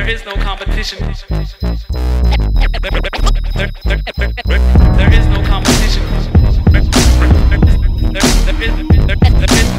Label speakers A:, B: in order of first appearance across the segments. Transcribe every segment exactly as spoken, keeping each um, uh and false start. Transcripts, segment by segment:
A: is no competition. There, there, there, there, there is no competition. There, there is, there is, there is, there is,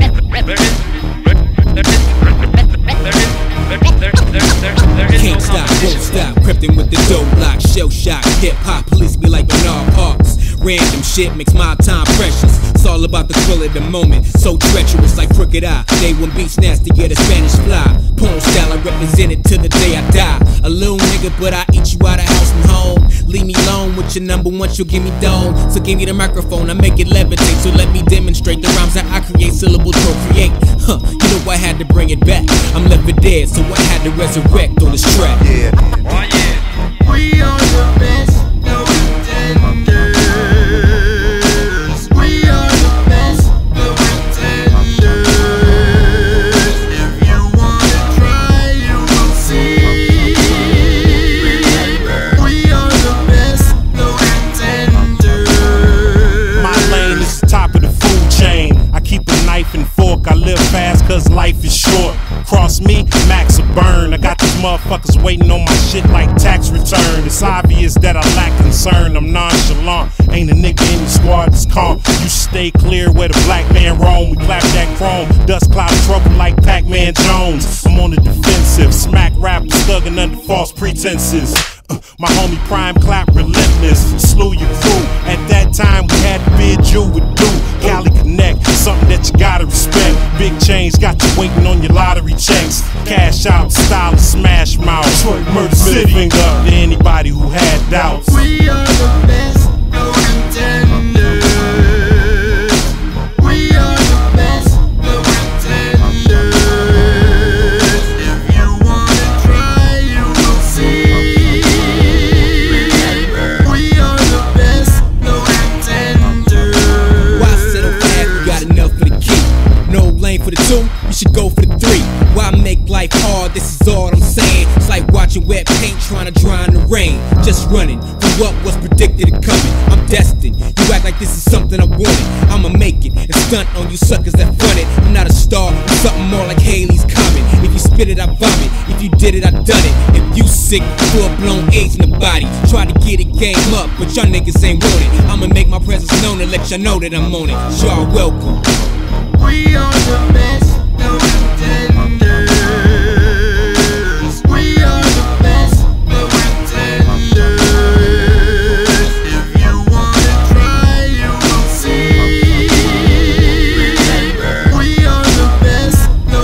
B: can't stop, won't stop, creeping with the dope block, shell shock, hip hop, police be like Bernard Parks. Random shit makes my time precious. It's all about the thrill of the moment, so treacherous like Crooked Eye. Day one beats nasty, yeah, the Spanish fly. Porn style, I represent it till the day I die. A little nigga, but I eat you out of house and home. Leave me alone with your number one, you'll give me dome. So give me the microphone, I make it levitate. So let me demonstrate the rhymes that I create, syllables procreate. Huh, you know I had to bring it back. I'm left for dead, so I had to resurrect on this track.
A: Yeah, oh yeah.
C: We are the best, no contenders. We are the best, no contenders. If you wanna try, you will see. We are the best, no contenders.
D: My lane is the top of the food chain. I keep a knife and fork, I live fast cause life is short. Cross me, max a burn. I got these motherfuckers waiting on my shit like tax return. It's obvious that I lack concern, I'm nonchalant. Ain't a nigga in the squad that's calm. You stay clear where the black man roam. We clap that chrome, dust cloud trouble like Pac-Man Jones. I'm on the defensive, smack rappers thugging under false pretenses. Uh, my homie Prime clap relentless, slew your crew. At that time we had to bid you would do. Cali Connect, something that you gotta respect. Big change got you waiting on your lottery checks. Cash out, style of smash mouth. Detroit Murder City. Finger up to anybody who had doubts.
C: We are the best, no contenders. We are the best, no contenders. If you wanna try, you will see. We are the best, no contenders.
B: Why settle for half? You got enough for the key. No lane for the two, you should go for the three. Why make life hard? This is all I'm saying. It's like watching wet paint trying to dry in the rain. Just running from what was predicted and coming. I'm destined. You act like this is something I wanted. I'ma make it and stunt on you suckers that front it. I'm not a star, I'm something more like Haley's Comet. If you spit it, I vomit. If you did it, I done it. If you sick, full blown AIDS in the body. Try to get it game up, but y'all niggas ain't want it. I'ma make my presence known and let y'all know that I'm on it. Y'all welcome.
C: We are the best, no contenders. We are the best, no contenders. If you wanna try, you will see. We are the best, no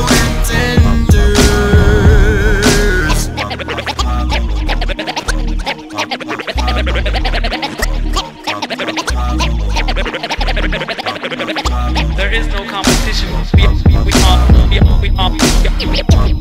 A: There is no competition. We, we, we are, we are, we are, we are.